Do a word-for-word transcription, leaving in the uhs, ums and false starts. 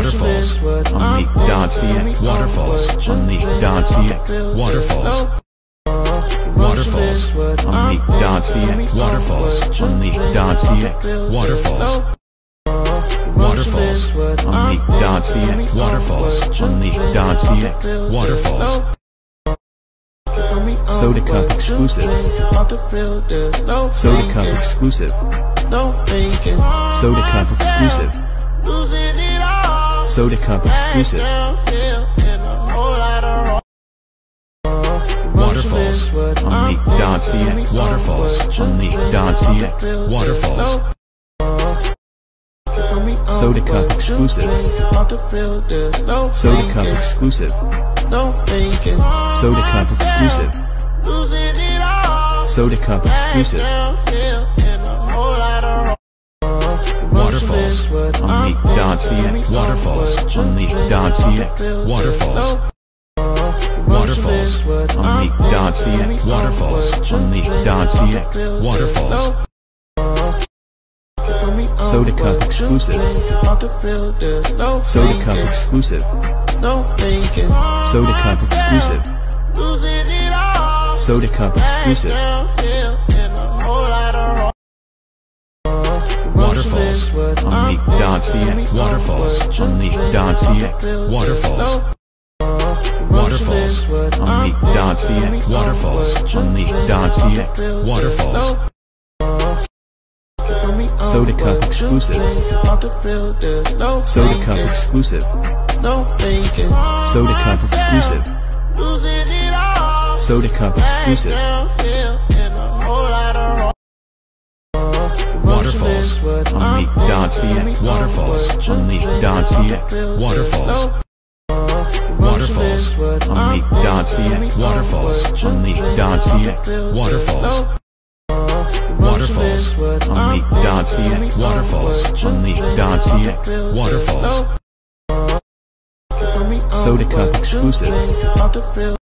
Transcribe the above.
Waterfalls. Unleak.cx. Waterfalls. Unleak.cx. Waterfalls. Waterfalls. Unleak.cx. Waterfalls. Unleak.cx. Waterfalls. Waterfalls. Unleak.cx. Waterfalls. Unleak.cx. Waterfalls. Soda Cup exclusive. Soda Cup exclusive. Soda Cup exclusive. Soda Cup exclusive. Waterfalls. Unleak.cx. Waterfalls. Unleak.cx. Waterfalls. Soda Cup exclusive. Soda Cup exclusive. Soda Cup exclusive. Soda Cup exclusive. Waterfalls. Unleak.cx. Waterfalls. Unleak.cx. Waterfalls. Waterfalls. Unleak.cx. Waterfalls. Unleak.cx. Waterfalls. Soda Cup exclusive. Soda Cup exclusive. Soda Cup exclusive. Soda Cup exclusive. Waterfalls. Unleak.cx. Waterfalls. Unleak.cx. Waterfalls. Waterfalls. Unleak.cx. Waterfalls. Unleak.cx. Waterfalls. Soda Cup exclusive. Soda Cup exclusive. Soda Cup exclusive. Soda Cup exclusive. Waterfalls. Unleak.cx. Waterfalls. Unleak.cx. Waterfalls. Waterfalls. Unleak.cx. Waterfalls. Unleak.cx. Waterfalls. Waterfalls. Unleak.cx. Waterfalls. Unleak.cx. Waterfalls. Soda Cup exclusive.